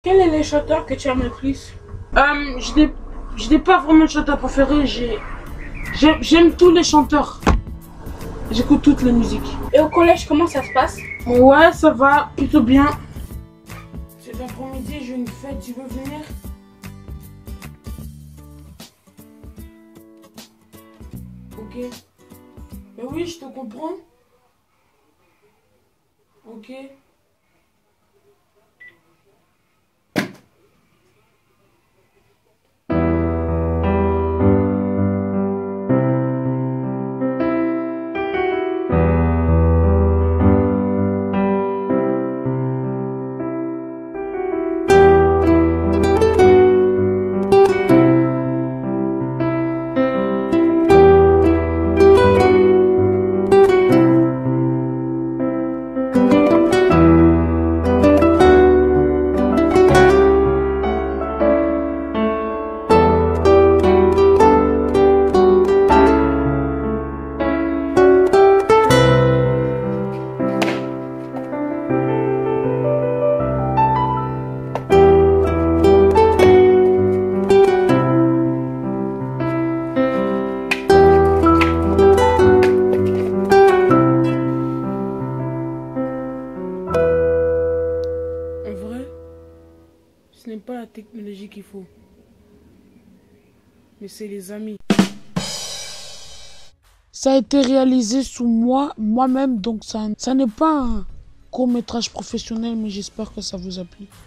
Quel est le chanteur que tu aimes le plus? Je n'ai pas vraiment de chanteur préféré. J'aime tous les chanteurs. J'écoute toutes les musiques. Et au collège, comment ça se passe? Ouais, ça va plutôt bien. Cet après-midi, j'ai une fête. Tu veux venir? Ok. Mais oui, je te comprends. Ok. En vrai, ce n'est pas la technologie qu'il faut, mais c'est les amis. Ça a été réalisé sous moi-même, donc ça n'est pas un court-métrage professionnel, mais j'espère que ça vous a plu.